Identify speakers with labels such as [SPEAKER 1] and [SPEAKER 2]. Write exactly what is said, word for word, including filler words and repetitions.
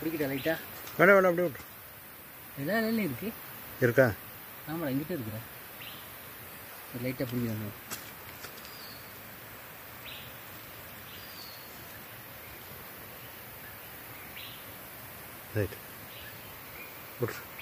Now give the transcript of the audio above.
[SPEAKER 1] பிடிக்கிட்டா லைட்டா
[SPEAKER 2] வேணாம் வேணாம் அப்படியே விட்ரு.
[SPEAKER 1] எல்லா நிலையிலும் இருக்கு
[SPEAKER 2] இருக்கா?
[SPEAKER 1] ஆமாடா இங்கிட்ட இருக்கிறேன் லைட்டாக பிடிக்கிறாங்க.
[SPEAKER 2] ரைட் விட்ரு.